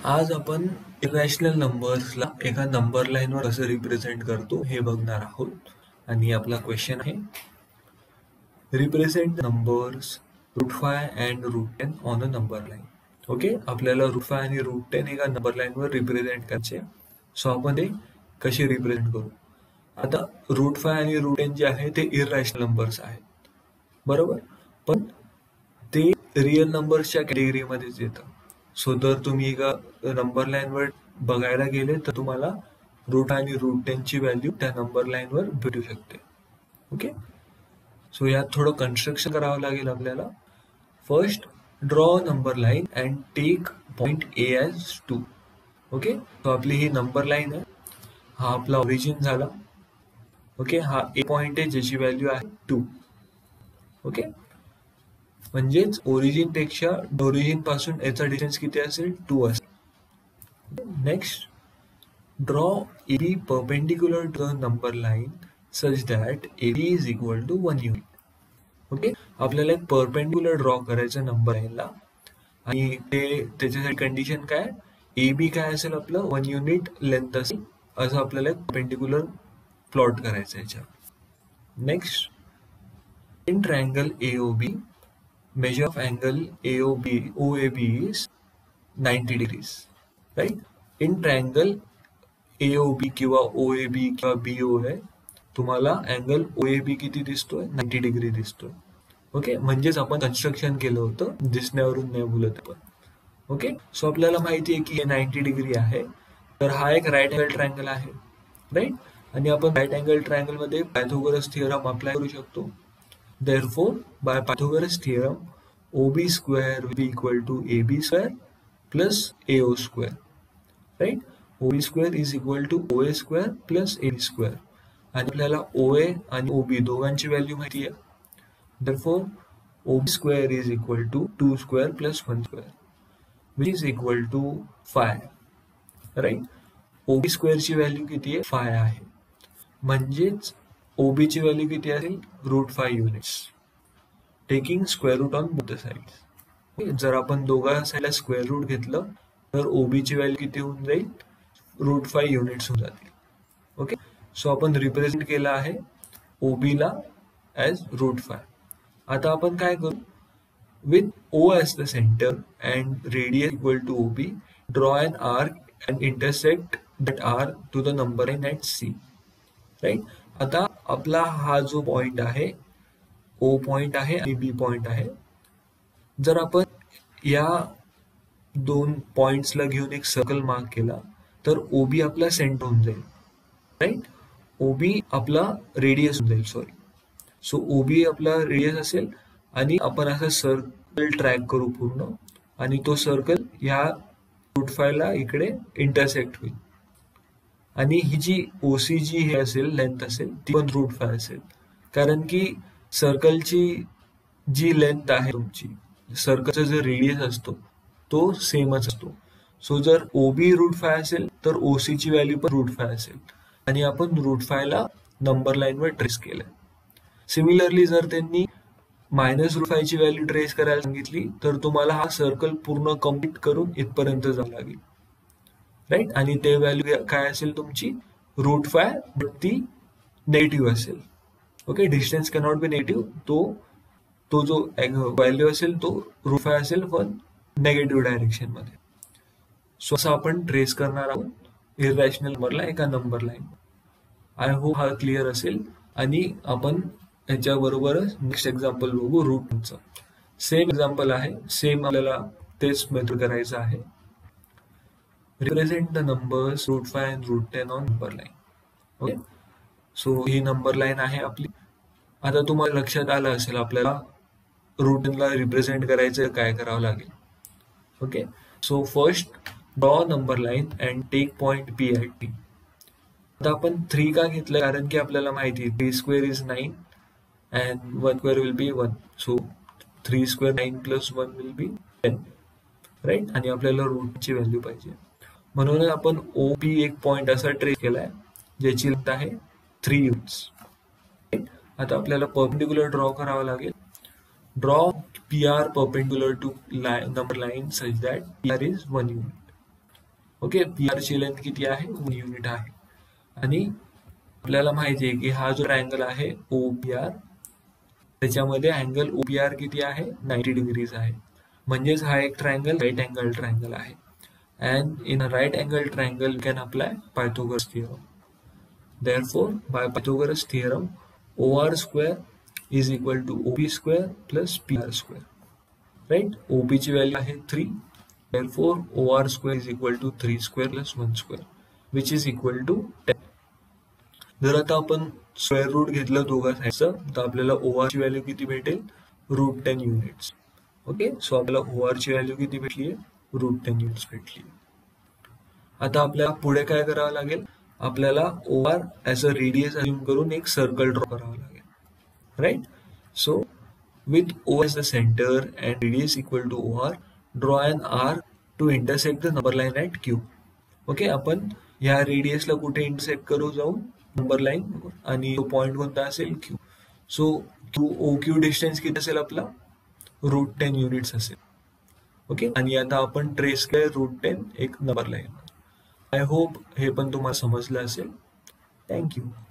आज आपण इरॅशनल नंबर्सला एका नंबर लाईनवर कसं रिप्रेझेंट करतो हे बघणार आहोत. आणि आपला क्वेश्चन आहे, represent numbers √5 and √10 on a number line. Okay, आपल्याला √5 आणि √10 एका नंबर लाईनवर रिप्रेझेंट करायचे. सो आपण ते कसे रिप्रेझेंट करू. आता √5 आणि √10 जे आहे ते इरॅशनल नंबर्स आहेत, बरोबर, पण ते रिअल नंबर्सच्या कॅटेगरीमध्येच येतं. सो जर तुम्ही एका नंबर लाईनवर बघायला गेले तर तुम्हाला √5 आणि √10 ची व्हॅल्यू त्या नंबर लाईनवर भेटू शकते. ओके, सो यात थोडं कन्स्ट्रक्शन करावं लागेल आपल्याला. First, draw number line and take point A as 2. Okay, so आपली ही नंबर लाईन आहे, हा आपला ओरिजिन झाला. ओके, हा ए पॉइंट आहे ज्याची व्हॅल्यू आहे 2. ओके, म्हणजेच ओरिजिन पासून याचा डिस्टन्स किती असेल, 2 असेल. Next, draw AB perpendicular to the number line such that AB is equal to 1 unit. Okay, आपल्याला एक परपेंडिक्युलर ड्रॉ करायचं नंबर लाईनला, आणि त्याच्यासाठी कंडिशन काय, AB काय असेल आपलं 1 युनिट लेंथ असेल, असं आपल्याला एक परपेंडिक्युलर प्लॉट करायचं याच्यावर. Next, in triangle AOB measure of angle OAB is 90 degrees, right? In triangle AOB किंवा OAB किंवा BOA तुम्हाला अँगल OAB किती दिसतोय, 90 डिग्री दिसतोय. ओके, म्हणजेच आपण कन्स्ट्रक्शन केलं होतं, दिसण्यावरून नाही बोलत आपण. ओके, सो आपल्याला माहिती आहे की 90 डिग्री आहे, तर हा एक राईट अँगल ट्रायंगल आहे, राईट. आणि आपण राईट अँगल ट्रायंगल मध्ये पायथागोरस थिअरम अप्लाय करू शकतो. Therefore, by Pythagoras theorem, OB square will be equal to AB square plus AO square, right? OB square is equal to OA square plus AB square. आणि आपल्याला OA आणि OB दोघांची value माहिती आहे. Therefore, OB square is equal to 2 square plus 1 square, which is equal to 5, right? OB square ची value किती आहे, 5 आहे. म्हणजेच OB ची व्हॅल्यू किती असेल, √5 units, taking square root on both the sides. जर आपण दोघा साईडला स्क्वेअर रूट घेतलं तर OB ची व्हॅल्यू किती होऊन जाईल, √5 युनिट्स होऊन जातील. ओके, सो आपण रिप्रेझेंट केलं आहे OB ला ॲज √5. आता आपण काय करू, with O as the centre and radius equal to OB, draw an arc and intersect that arc to the number line at C, right. आता आपला हा जो पॉइंट आहे, O पॉइंट आहे आणि B पॉइंट आहे. जर आपण या दोन पॉइंट्सला घेऊन एक सर्कल मार्क केला तर OB आपला सेंटर होऊन जाईल, राईट. OB आपला रेडियस होऊन जाईल, सॉरी. सो OB आपला रेडियस असेल आणि आपण असं सर्कल ट्रॅक करू पूर्ण, आणि तो सर्कल ह्या √5 ला इकडे इंटरसेक्ट होईल. आणि ही जी OC जी हे असेल, लेंथ असेल, ती पण √5 असेल, कारण की सर्कलची जी लेंथ आहे तुमची, सर्कलचा जो रेडियस असतो तो सेमच असतो. सो जर OB √5 असेल तर OC ची व्हॅल्यू पण √5 असेल, आणि आपण √5 ला नंबर लाईनवर ट्रेस केलंय. सिमिलरली जर त्यांनी -√5 ची व्हॅल्यू ट्रेस करायला सांगितली तर तुम्हाला हा सर्कल पूर्ण कम्प्लीट करून इथपर्यंत जावं लागेल, राईट. आणि ते व्हॅल्यू काय असेल तुमची, √5, बट ती नेगेटिव्ह असेल. Okay, distance cannot be negative, तो जो व्हॅल्यू असेल तो √5 असेल पण नेगेटिव्ह डायरेक्शन मध्ये. सो असं आपण ट्रेस करणार आहोत इरॅशनल नंबरला एका नंबर लाईन. आय होप हा क्लिअर असेल. आणि आपण याच्याबरोबरच नेक्स्ट एक्झाम्पल बघू, √2चं. सेम एक्झाम्पल आहे, सेम आपल्याला तेच मेथड करायचं आहे. Represent the numbers √5 and √10 on number line. Okay, so ही नंबर लाईन आहे आपली. आता तुम्हाला लक्षात आलं असेल आपल्याला √10 ला रिप्रेझेंट करायचं काय करावं लागेल. Okay, so first draw number line and take point P at T. आता आपण 3 का घेतलं, कारण की आपल्याला माहिती आहे 3 square is 9 and 1 square will be 1. सो 3 स्क्वेअर 9 + 1 विल बी 10, राईट. आणि आपल्याला √ची व्हॅल्यू पाहिजे, म्हणून आपण OP एक पॉइंट असा ट्रेस केलाय ज्याची लेंथ आहे 3 युनिट्स. आता आपल्याला परपेंडिक्युलर ड्रॉ करावं लागेल. Draw PR perpendicular to number line such that PR is 1 unit. Okay, P R ची लेंथ किती आहे, 1 युनिट आहे. आणि आपल्याला माहिती आहे की हा जो ट्रायंगल आहे ओ पी आर, त्याच्यामध्ये अँगल ओ पी आर किती आहे, 90 डिग्रीज आहे. म्हणजेच हा एक ट्रायंगल राईट अँगल ट्रायंगल आहे. And in a right angle triangle you can apply Pythagoras theorem. Therefore, by Pythagoras theorem, OR square is equal to OP square plus PR square. Right? OP ची value आहे 3. Therefore, OR square is equal to 3 square plus 1 square, which is equal to 10. जर आता आपण square route घेतलं दोघा साईडचं, तर आपल्याला OR ची व्हॅल्यू किती भेटेल, √10 युनिट्स. ओके, सो आपल्याला OR ची व्हॅल्यू किती भेटली आहे, √10 युनिट्स भेटली. आता आपल्याला पुढे काय करावं लागेल, आपल्याला OR as a radius assume करून एक सर्कल ड्रॉ करावं लागेल. Right, so with O as the center and radius equal to OR, draw an arc to intersect the number line at Q. Okay, आपण ह्या रेडियसला कुठे इंटरसेक्ट करू, जाऊन number line, आणि तो पॉइंट कोणता असेल, Q. सो OQ डिस्टन्स किती असेल आपला, √10 युनिट्स असेल. ओके, आणि आता आपण ट्रेस केलं √10 एक नंबर लाईन. आय होप हे पण तुम्हाला समजलं असेल. थँक्यू.